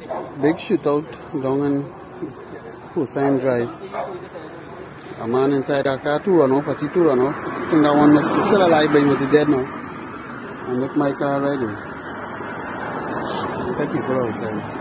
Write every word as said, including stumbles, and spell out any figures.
Big shootout down in Hussein Drive. A man inside a car, two run off, I see two run off. I think that one is still alive, but he must be dead now. I make my car ready. Look at people outside.